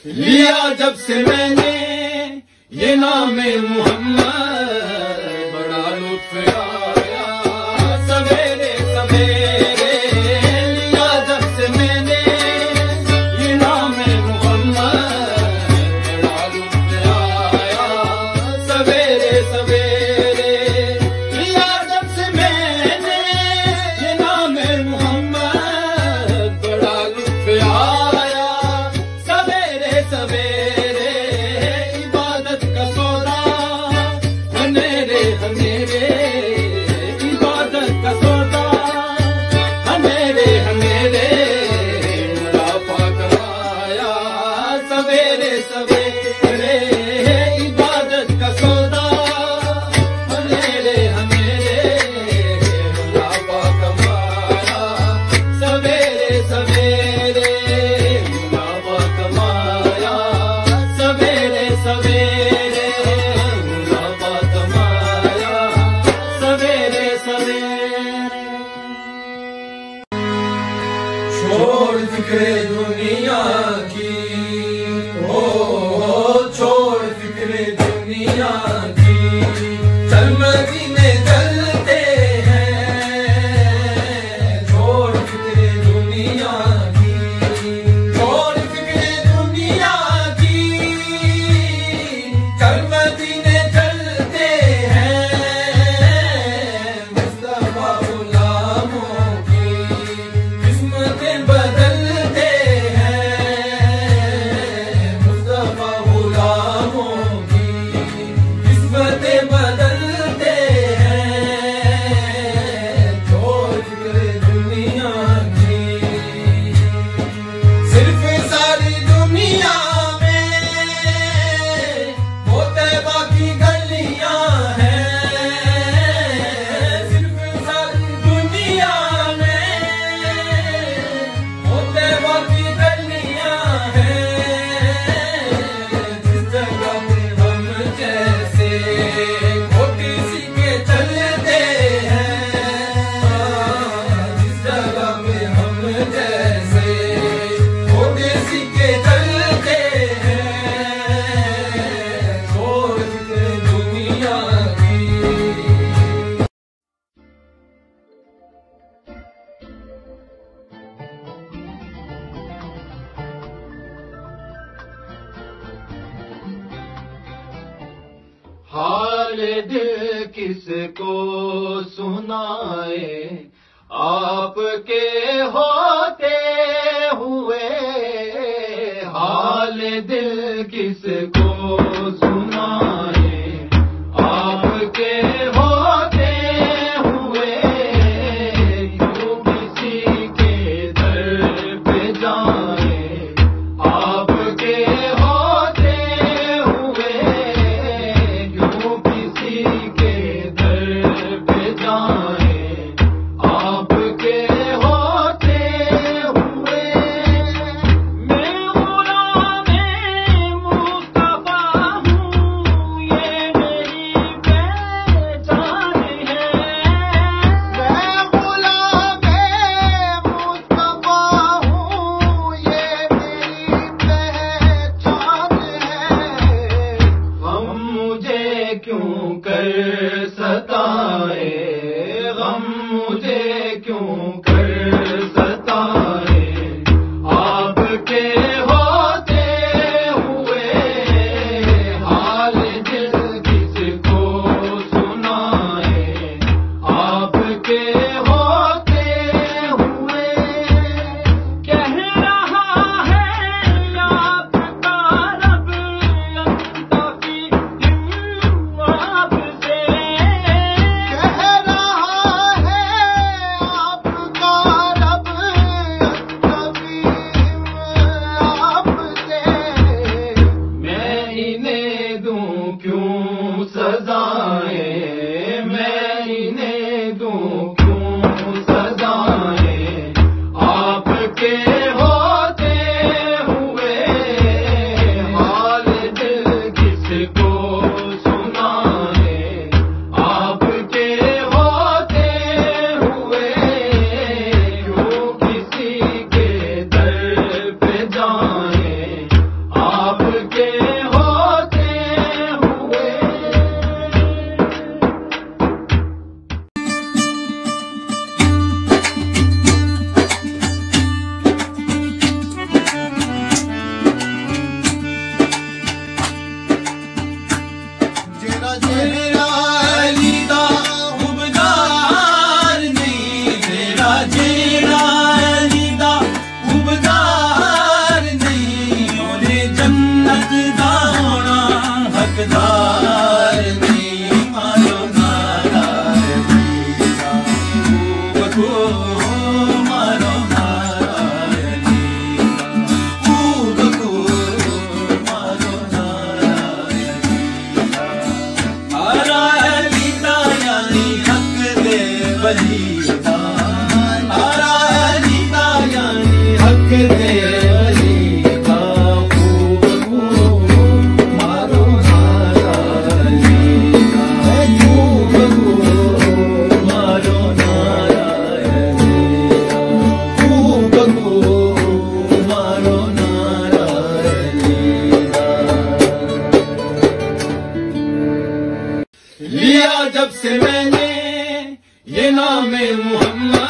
लिया जब से मैंने ये नाम मोहम्मद, बड़ा लुत्फ आया सवेरे सवेरे। लिया जब से मैंने ये नाम मोहम्मद, बड़ा लुत्फ आया सवेरे सवेरे। लिया जब से मैंने ये नाम मोहम्मद, बड़ा लुत्फ आया सवेरे सवेरे। इबादत का सौदा हनेरे हनेरे, इबादत का सौदा हनेरे हनेरे। मुनाफा कराया सवेरे सवेरे, इबादत का सौदा हनेरे हनेरे। मुनाफा कमाया सवेरे सवेरे, मुनाफा कमाया सवेरे सवेरे, मुनाफा कमाया सवेरे सवेरे। छोड़ फिक्रे दुनिया की, ओ छोड़ फिक्रे दुनिया की। चल मदीने चलते हैं, छोड़ फिक्रे दुनिया की, छोड़ फिक्रे दुनिया की। चल मदीने चलते हैं, मुस्तफा गुलामों की किस्मतें बदलते हैं। मुस्तफा गुलामों की किस्मतें बदलते हैं, छोड़ फिक्रे दुनिया की। सिर्फ सारी दुनिया में वो तैबा की गलियां हैं, सिर्फ सारी दुनिया में वो तैबा की गलियां हैं। जिस जगह पे हम जैसे खोटी सी के चलते हैं, जिस जगह पे हम जैसे खोटी सी के चलते हैं, छोड़ फिक्रे दुनिया की। हाल दिल किसको सुनाए, आपके होते हुए। हाल दिल किसको सुनाए, आपके होते हुए। क्यों किसी के दर पे जाए, आपके होते हुए। क्यों किसी के दर पे जाए, आपके होते हुए। मैं गुलाम मुस्तफा हूँ, ये जब से मैंने ये नाम मोहम्मद